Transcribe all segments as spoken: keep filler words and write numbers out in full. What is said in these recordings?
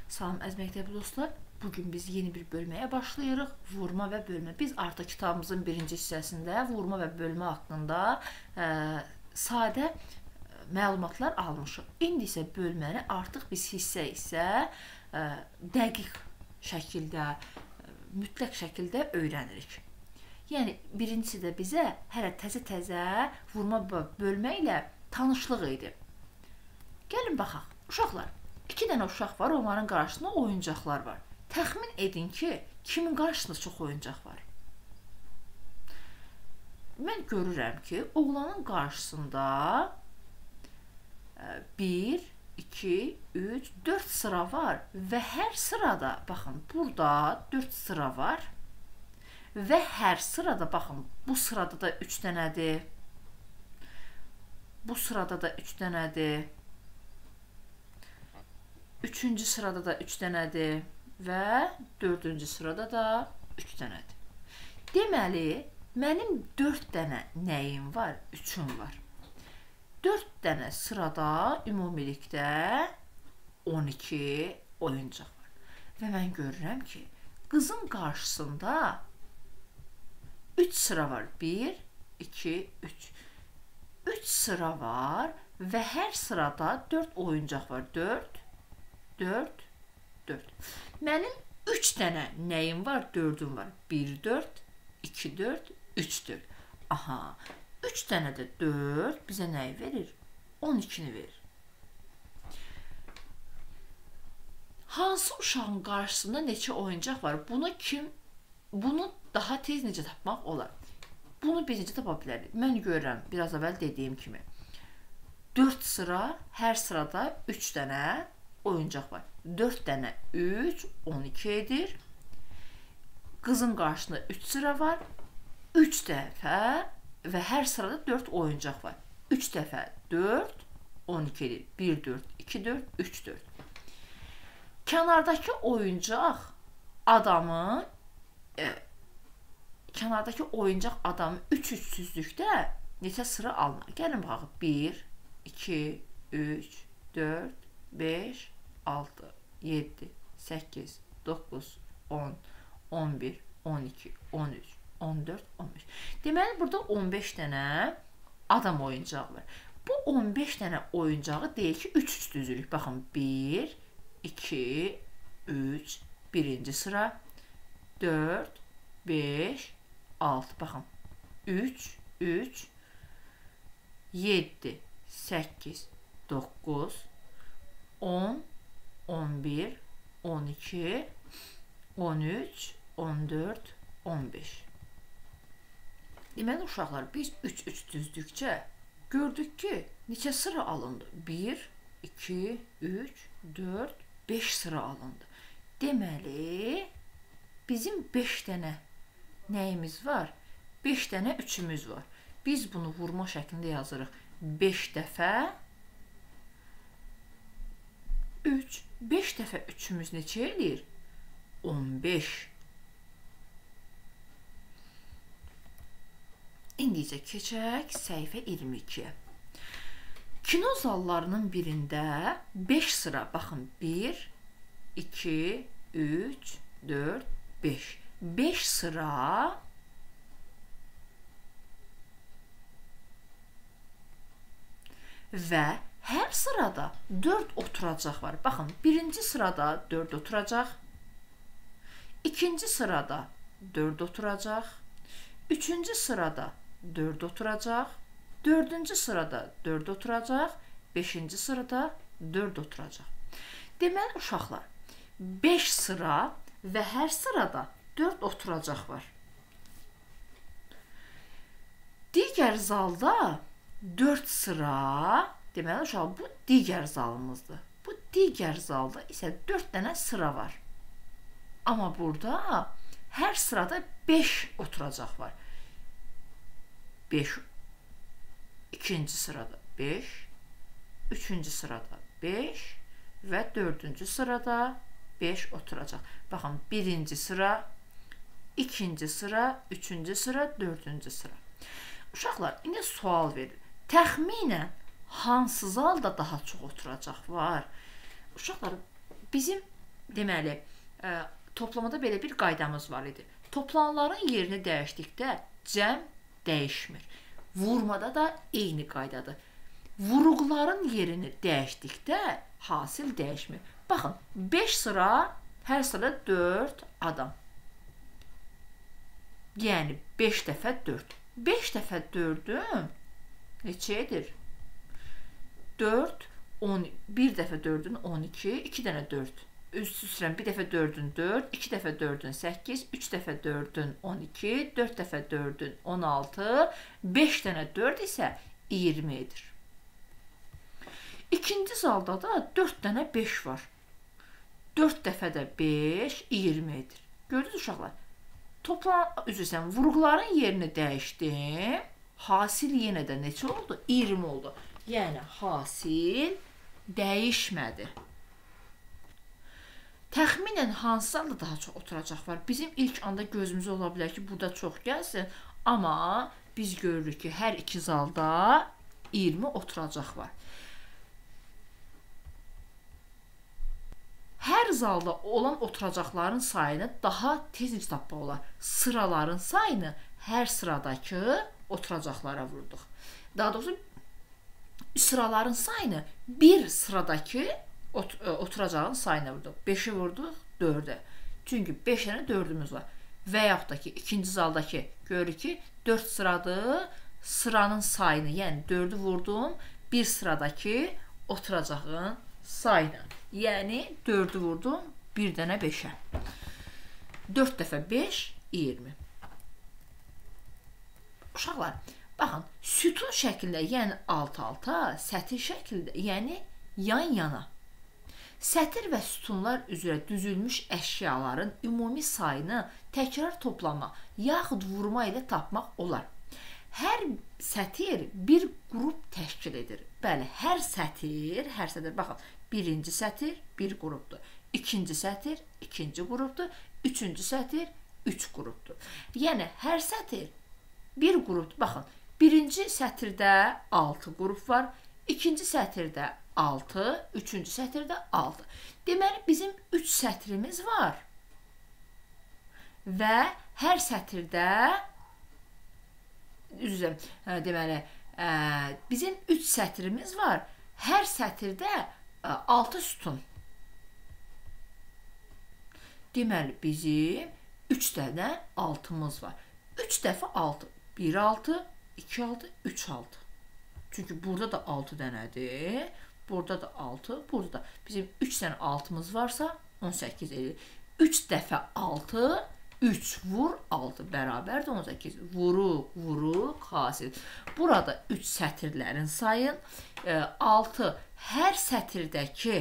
Salam əziz məktəbli dostlar, bugün biz yeni bir bölməyə başlayırıq. Vurma və bölmə. Biz artıq kitabımızın birinci hissəsində vurma və bölmə haqqında ə, sadə məlumatlar almışıq. İndi isə bölməni artıq biz hissə-hissə ə, dəqiq şəkildə, ə, mütləq şəkildə öyrənirik. Yəni, birincisi də bizə hələ təzə-təzə vurma və bölmə ilə tanışlıq idi. Gəlin baxaq, uşaqlar. İki dənə uşaq var, onların qarşısında oyuncaqlar var. Təxmin edin ki, kimin qarşısında çox oyuncaq var? Mən görürəm ki, oğlanın qarşısında bir, iki, üç, dörd sıra var və hər sırada, baxın, burada dörd sıra var və hər sırada, baxın, bu sırada da üç dənədir, bu sırada da üç dənədir, üçüncü sırada da üç dənədir və dördüncü sırada da üç dənədir. Deməli, mənim dörd dənə nəyim var? Üçün var. dörd dənə sırada ümumilikdə on iki oyuncaq var. Və mən görürəm ki, qızın qarşısında üç sıra var. bir, iki, üç. üç sıra var və hər sırada dörd oyuncaq var. dörd, dörd, dörd. Mənim üç dənə nəyim var? dördüm var. bir, dörd, iki, dörd, üç, dörd. Aha, üç dənə də dörd bizə nəyi verir? on ikini verir. Hansı uşağın qarşısında neçə oyuncaq var? Bunu kim, bunu daha tez necə tapmaq olar? Bunu biz necə tapa bilərik? Mən görürəm, biraz əvvəl dediyim kimi. dörd sıra, hər sırada üç dənə oyuncaq var. dörd dənə üç, on iki edir. Qızın qarşısında üç sıra var. üç dəfə və hər sırada dörd oyuncaq var. üç dəfə dörd, on iki edir. bir, dörd, iki, dörd, üç, dörd. Kənardakı oyuncaq adamı e, kənardakı oyuncaq adamı üç üçsüzlükdə neçə sıra alınır? Gəlin baxaq. bir, iki, üç, dörd, beş, altı, yeddi, səkkiz, doqquz, on, on bir, on iki, on üç, on dörd, on beş. Deməli, burada on beş dənə adam oyuncağı var. Bu on beş dənə oyuncağı deyək ki, üç üç düzürük. Baxın, bir, iki, üç, birinci sıra, dörd, beş, altı. Baxın, üç, üç, yeddi, səkkiz, doqquz, on, on bir, on iki, on üç, on dörd, on beş. Deməli, uşaqlar, biz üç üç düzdükcə gördük ki, neçə sıra alındı? bir, iki, üç, dörd, beş sıra alındı. Deməli, bizim beş dənə nəyimiz var? beş dənə üçümüz var. Biz bunu vurma şəklində yazırıq. beş dəfə üç. beş dəfə üçümüz neçə eləyir? on beş. İndi isə keçək səhifə iyirmi ikiyə. Kino zallarının birində beş sıra, baxın, bir, iki, üç, dörd, beş. beş sıra və hər sırada dörd oturacaq var. Baxın, birinci sırada dörd oturacaq, ikinci sırada dörd oturacaq, üçüncü sırada dörd oturacaq, dördüncü sırada dörd oturacaq, beşinci sırada dörd oturacaq. Deməli, uşaqlar, beş sıra və hər sırada dörd oturacaq var. Digər zalda dörd sıra, deməli, uşaqlar, bu digər zalımızdır. Bu digər zalda isə dörd dənə sıra var. Amma burada hər sırada beş oturacaq var. beş, ikinci sırada beş, üçüncü sırada beş və dördüncü sırada beş oturacaq. Baxın, birinci sıra, ikinci sıra, üçüncü sıra, dördüncü sıra. Uşaqlar, indi sual verir. Təxminən hansı zalda daha çox oturacaq var? Uşaqlar, bizim deməli, ə, toplamada belə bir qaydamız var idi. Toplananların yerini dəyişdikdə cəm dəyişmir. Vurmada da eyni qaydadır. Vuruqların yerini dəyişdikdə hasil dəyişmir. Baxın, beş sıra, hər sıra dörd adam. Yəni beş dəfə dörd. beş dəfə dördün neçə edir? dörd, on, bir dəfə dördün on iki, iki dənə dörd. Üst üstə bir dəfə dördün dörd, iki dəfə dördün səkkiz, üç dəfə dördün on iki, dörd dəfə dördün on altı, beş dənə dörd isə iyirmi edir. İkinci zalda da dörd dənə beş var. dörd dəfə də beş, iyirmi edir. Gördünüz uşaqlar? Toplam, üzrsən, vuruqların yerini dəyişdim. Hasil yenə də neçə oldu? iyirmi oldu. Yəni, hasil dəyişmədi. Təxminən hansı zalda daha çox oturacaq var? Bizim ilk anda gözümüzə ola bilər ki, burada çox gəlsin. Amma biz görürük ki, hər iki zalda iyirmi oturacaq var. Hər zalda olan oturacaqların sayını daha tez tapmaq olar. Sıraların sayını hər sıradakı oturacaqlara vurduq. Daha doğrusu sıraların sayını bir sıradakı ot oturacağın sayına vurduq. beşi vurduq dördə. Çünki beş dənə dördümüz var. Və yaxud da ki, ikinci zaldakı görürük ki, dörd sıradır. Sıranın sayını, yəni dördü vurdum bir sıradakı oturacağın sayına. Yəni dördü vurdum bir dənə beşə. dörd dəfə beş, iyirmi. Uşaqlar, baxın, sütun şəklində, yəni alt-alta, sətir şəklində, yəni yan-yana. Sətir və sütunlar üzrə düzülmüş əşyaların ümumi sayını təkrar toplama, yaxud vurma ilə tapmaq olar. Hər sətir bir qrup təşkil edir. Bəli, hər sətir, hər sətir, baxın, birinci sətir bir qrupdur. İkinci sətir ikinci qrupdur. Üçüncü sətir üç qrupdur. Yəni, hər sətir bir qrupdur. Baxın, birinci sətirdə altı qrup var. İkinci sətirdə altı, üçüncü sətirdə altı. Deməli, bizim üç sətrimiz var. Və hər sətirdə üzrə, deməli, bizim üç sətrimiz var. Hər sətirdə altı sütun. Deməli, bizim üç dənə altımız var. üç dəfə altı. bir altı, iki altı, üç altı. Çünki burada da altı dənədir. Burada da altı, burada da. Bizim üç dənə altımız varsa on səkkiz edir. üç dəfə altı, üç vur altı bərabərdir on səkkiz. Vuruq, vuruq, hasil. Burada üç sətirlərin sayın. altı hər sətirdəki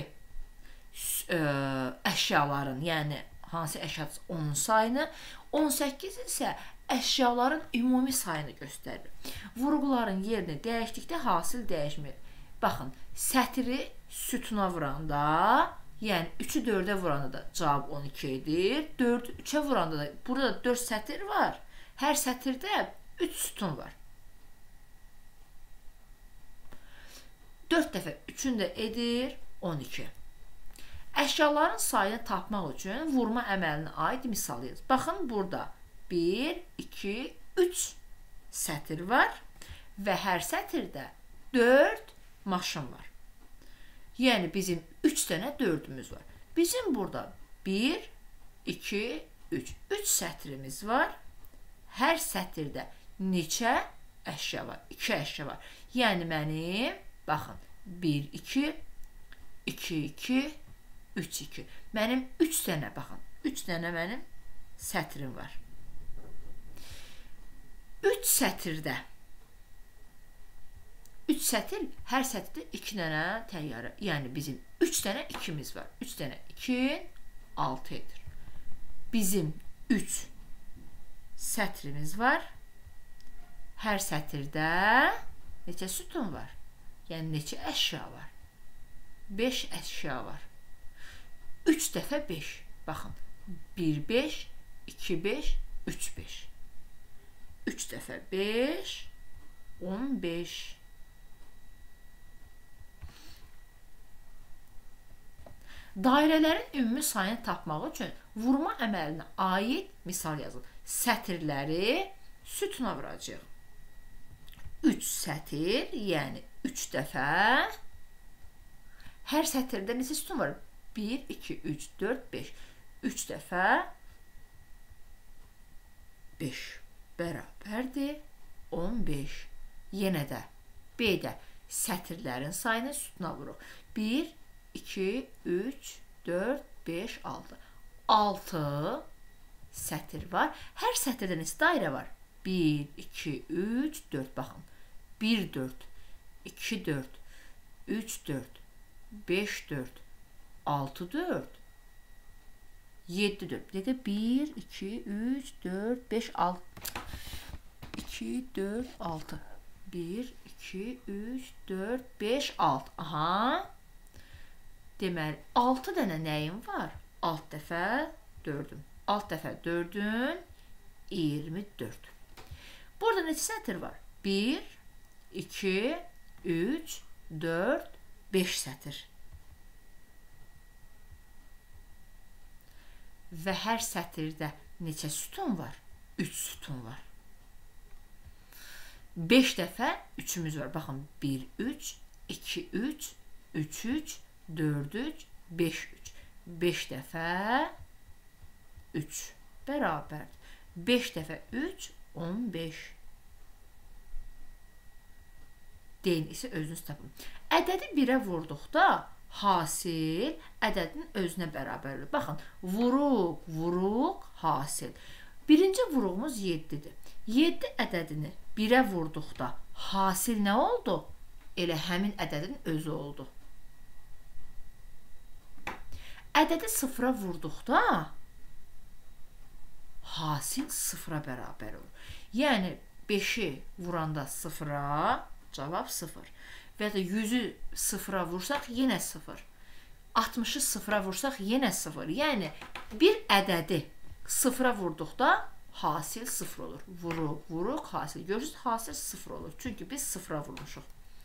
əşyaların, yəni hansı əşyadır onun sayını. on səkkiz isə əşyaların ümumi sayını göstərir. Vuruqların yerini dəyişdikdə hasil dəyişmir. Baxın, sətiri sütuna vuranda, yəni üçü dördə vuranda da cavab on iki edir. dördü üçə vuranda da, burada dörd sətir var. Hər sətirdə üç sütun var. dörd dəfə üçün də edir on iki. Əşyaların sayını tapmaq üçün vurma əməlinə aid misal yazın. Baxın, burada bir, iki, üç sətir var və hər sətirdə dörd maşın var. Yəni, bizim üç dənə dördümüz var. Bizim burada bir, iki, üç. üç sətrimiz var. Hər sətirdə neçə əşya var? iki əşya var. Yəni, mənim, baxın, bir, iki, iki, iki, üç, iki. Mənim üç dənə, baxın, üç dənə mənim sətrim var. üç sətirdə, üç sətir, hər sətirdə iki dənə təyyarə. Yəni, bizim üç dənə ikimiz var. üç dənə iki, altı edir. Bizim üç sətrimiz var. Hər sətirdə neçə sütun var? Yəni, neçə əşya var? beş əşya var. üç dəfə beş. Baxın, bir, beş, iki, beş, üç, beş. üç dəfə beş, on beş. Dairələrin ümumi sayını tapmaq üçün vurma əməlinə aid misal yazın. Sətirləri sütuna vuracağıq. üç sətir, yəni üç dəfə. Hər sətirdə neçə sütun var? bir, iki, üç, dörd, beş. üç dəfə beş bərabərdir on beş. Yenə də B-də sətirlərin sayını sütuna vuruq. bir, iki, üç, dörd, beş, altı. altı sətir var. Hər sətirdə neçə dairə var? bir, iki, üç, dörd. Baxın. bir, dörd, iki, dörd, üç, dörd, beş, dörd, altı, dörd, yeddi, dörd. Bir də bir, iki, üç, dörd, beş, altı. iki, dörd, altı. bir, iki, üç, dörd, beş, altı. Aha. Deməli, altı dənə nəyim var? alt dəfə dördüm. alt dəfə dördün iyirmi dörd. Burada neçə sətir var? bir, iki, üç, dörd, beş sətir. Və hər sətirdə neçə sütun var? üç sütun var. beş dəfə üçümüz var. Baxın, bir, üç, iki, üç, üç, üç, dörd, üç, beş, üç. beş dəfə üç bərabər. beş dəfə üç, on beş. Deyin isə özünüz tapın. Ədədi birə vurduqda hasil ədədin özünə bərabər olur. Baxın, vuruq, vuruq, hasil. Birinci vuruğumuz yeddidir. yeddi ədədini birə vurduqda hasil nə oldu? Elə həmin ədədin özü oldu. Ədədi sıfıra vurduqda hasil sıfıra bərabər olur. Yəni, beşi vuranda sıfıra, cavab sıfır. Və ya yüzü sıfıra vursaq, yenə sıfır. altmışı sıfıra vursaq, yenə sıfır. Yəni, bir ədədi sıfıra vurduqda hasil sıfır olur. Vuruq, vuruq, hasil. Görürsünüz, hasil sıfır olur. Çünki biz sıfıra vurmuşuq.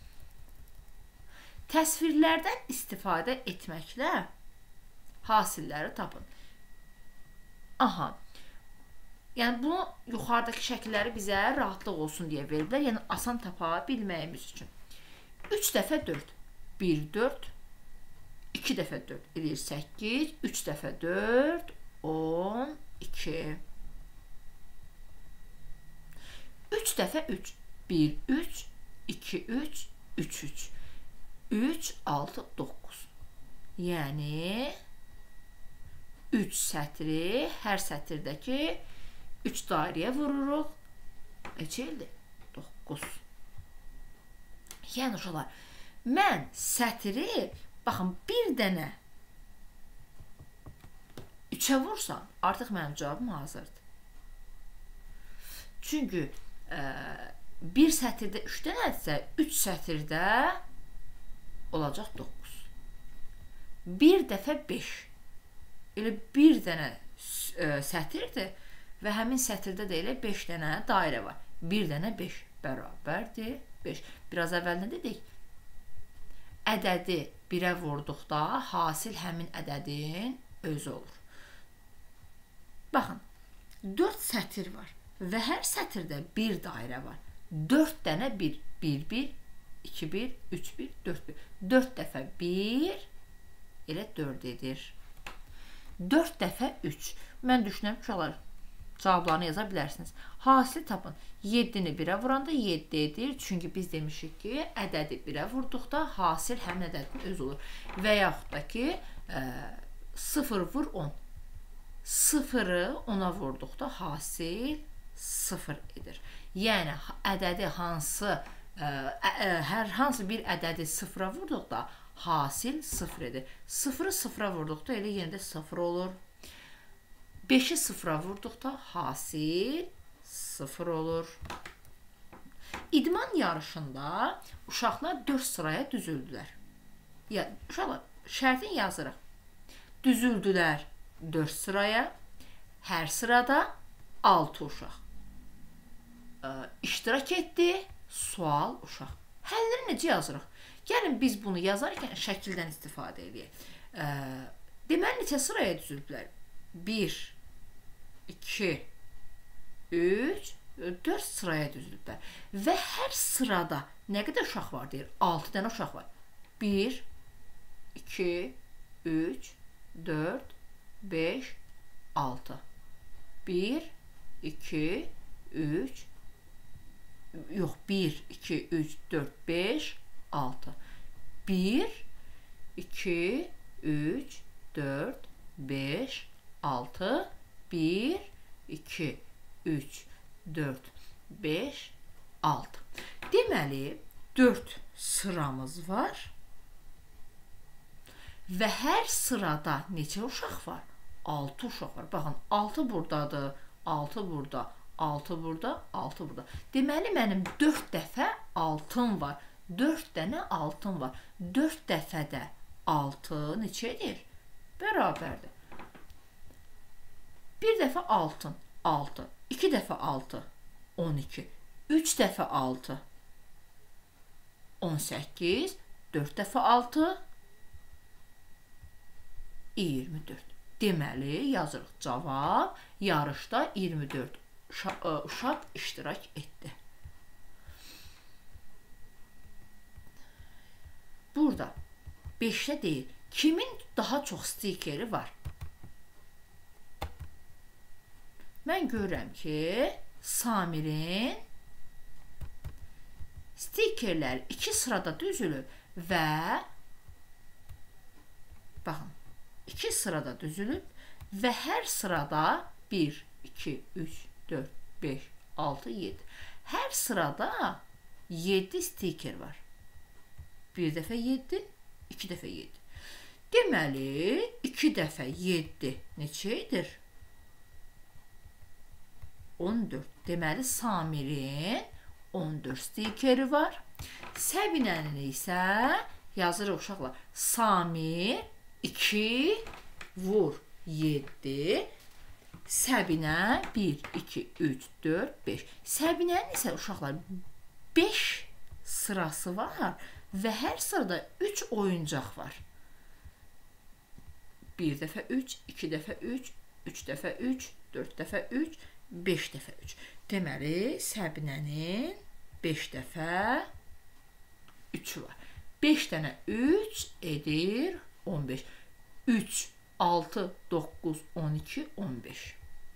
Təsvirlərdən istifadə etməklə hasilləri tapın. Aha. Yəni, bunu yuxarıdakı şəkilləri bizə rahatlıq olsun deyə veriblər. Yəni, asan tapa bilməyimiz üçün. üç dəfə dörd. bir, dörd. iki dəfə dörd. eləyir səkkiz. üç dəfə dörd. on iki. üç dəfə üç. bir, üç. iki, üç. üç, üç. üç, altı, doqquz. Yəni, üç sətri, hər sətirdəki üç dairəyə vururuq. Neçə ildir? doqquz. Yəni, uşaqlar, mən sətri, baxın, bir dənə üçə vursam, artıq mənim cavabım hazırdır. Çünki ə, bir sətirdə üç dənədirsə, üç sətirdə olacaq doqquz. bir dəfə beş. Elə bir dənə ə, sətirdir və həmin sətirdə də elə beş dənə dairə var. bir dənə beş bərabərdir beş. Biraz əvvəl nə dedik? Ədədi birə vurduqda hasil həmin ədədin özü olur. Baxın, dörd sətir var və hər sətirdə bir dairə var. dörd dənə bir. bir, bir, iki, bir, üç, bir, dörd, bir. dörd dəfə bir elə dörd edir. dörd dəfə üç. Mən düşünürəm ki, uşaqlar, cavablarını yaza bilərsiniz. Hasili tapın. yeddini birə vuranda yeddi edir. Çünki biz demişik ki, ədədi birə vurduqda hasil həmin ədədin özü olur. Və yaxud da ki, ə, sıfır vur on. sıfırı ona vurduqda hasil sıfır edir. Yəni, ədədi hansı, ə, ə, hər hansı bir ədədi sıfıra vurduqda hasil sıfır edir. sıfırı sıfıra vurduqda elə yenə də sıfır olur. beşi sıfıra vurduqda hasil sıfır olur. İdman yarışında uşaqlar dörd sıraya düzüldülər. Ya, uşaqlar, şərtini yazırıq. Düzüldülər dörd sıraya, hər sırada altı uşaq ə, iştirak etdi, sual uşaq. Həlləri necə yazırıq? Gəlin biz bunu yazarkən şəkildən istifadə edək. Ə, Deməli, neçə sıraya düzülüblər? bir, iki, üç, dörd sıraya düzülüblər. Və hər sırada nə qədər uşaq var deyir? altı dənə uşaq var. bir, iki, üç, dörd, beş, altı. bir, iki, üç, yox, bir, iki, üç, dörd, beş, altı. bir, iki, üç, dörd, beş, altı. bir, iki, üç, dörd, beş, altı. Deməli, dörd sıramız var. Və hər sırada neçə uşaq var? altı uşaq var. Baxın, altı buradadır, altı burada, altı burada, altı burada. Deməli, mənim dörd dəfə altım var. dörd dənə altım var. dörd dəfədə altı neçə edir? Bərabərdir. bir dəfə altın, altı. iki dəfə altı, on iki. üç dəfə altı, on səkkiz. dörd dəfə altı, iyirmi dörd. Deməli, yazırıq cavab, yarışda iyirmi dörd uşaq iştirak etdi. Burada beşdə deyil, kimin daha çox stikeri var? Mən görürəm ki, Samirin stikerlər iki sırada düzülüb və baxın, iki sırada düzülüb və hər sırada bir, iki, üç, dörd, beş, altı, yeddi. Hər sırada yeddi stiker var. bir dəfə yeddi, iki dəfə yeddi. Deməli, iki dəfə yeddi neçə edir? on dörd. Deməli, Samirin on dörd stikeri var. Səbinənin isə yazırıq uşaqlar. Samir iki vur yeddi. Səbinə bir, iki, üç, dörd, beş. Səbinənin isə uşaqlar beş sırası var və hər sırada üç oyuncaq var. bir dəfə üç, iki dəfə üç, üç dəfə üç, dörd dəfə üç, beş dəfə üç. Deməli, Səbinənin beş dəfə üçü var. beş dənə üç edir on beş. üç, altı, doqquz, on iki, on beş.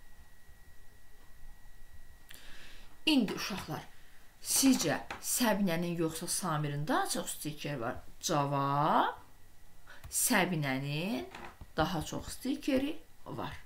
İndi uşaqlar, sizcə Səbinənin yoxsa Samirin daha çox stiker var? Cavab, Səbinənin daha çox stikeri var.